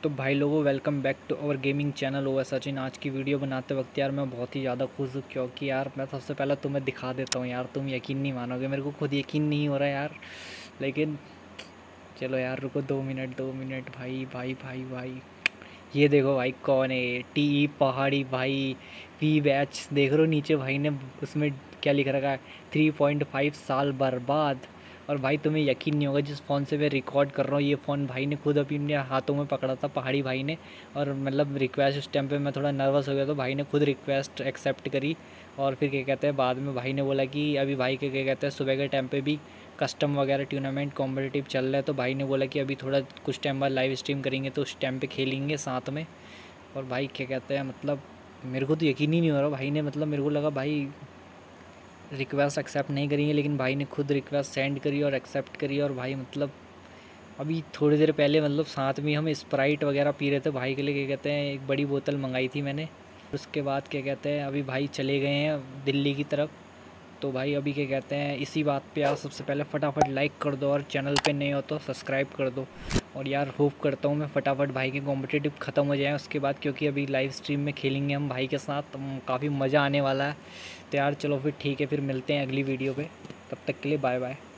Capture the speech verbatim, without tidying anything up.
तो भाई लोगों, welcome back to our gaming channel over Sachin. आज की वीडियो बनाते वक्त यार मैं बहुत ही ज़्यादा खुश हूँ, क्योंकि यार मैं सबसे पहले तुम्हें दिखा देता हूँ। यार तुम यकीन नहीं मानोगे, मेरे को खुद यकीन नहीं हो रहा यार। लेकिन चलो यार, रुको दो मिनट दो मिनट भाई भाई भाई भाई ये देखो भाई, कौन है? टी ई पहाड़ी भाई, वी बैच देख रहे हो नीचे भाई ने उसमें क्या लिख रखा है? थ्री पॉइंट फाइव साल बर्बाद। और भाई तुम्हें यकीन नहीं होगा, जिस फ़ोन से मैं रिकॉर्ड कर रहा हूँ ये फ़ोन भाई ने खुद अपने हाथों में पकड़ा था, पहाड़ी भाई ने। और मतलब रिक्वेस्ट उस टाइम पे मैं थोड़ा नर्वस हो गया, तो भाई ने खुद रिक्वेस्ट एक्सेप्ट करी। और फिर क्या कहते हैं, बाद में भाई ने बोला कि अभी भाई के क्या कहते हैं सुबह के टाइम पे भी कस्टम वगैरह टूर्नामेंट कॉम्पिटिटिव चल रहा है, तो भाई ने बोला कि अभी थोड़ा कुछ टाइम बाद लाइव स्ट्रीम करेंगे, तो उस टाइम पे खेलेंगे साथ में। और भाई क्या कहते हैं, मतलब मेरे को तो यकीन ही नहीं हो रहा भाई ने, मतलब मेरे को लगा भाई रिक्वेस्ट एक्सेप्ट नहीं करेंगे, लेकिन भाई ने खुद रिक्वेस्ट सेंड करी और एक्सेप्ट करी। और भाई मतलब अभी थोड़ी देर पहले मतलब साथ में हम स्प्राइट वगैरह पी रहे थे, भाई के लिए क्या कहते हैं एक बड़ी बोतल मंगाई थी मैंने। उसके बाद क्या कहते हैं अभी भाई चले गए हैं दिल्ली की तरफ। तो भाई अभी क्या कहते हैं इसी बात पे आप सबसे पहले फटाफट लाइक कर दो, और चैनल पे नए हो तो सब्सक्राइब कर दो। और यार होप करता हूँ मैं फटाफट भाई के कॉम्पिटिटिव ख़त्म हो जाए उसके बाद, क्योंकि अभी लाइव स्ट्रीम में खेलेंगे हम भाई के साथ, काफ़ी मज़ा आने वाला है। तो यार चलो फिर ठीक है, फिर मिलते हैं अगली वीडियो पे। तब तक के लिए बाय बाय।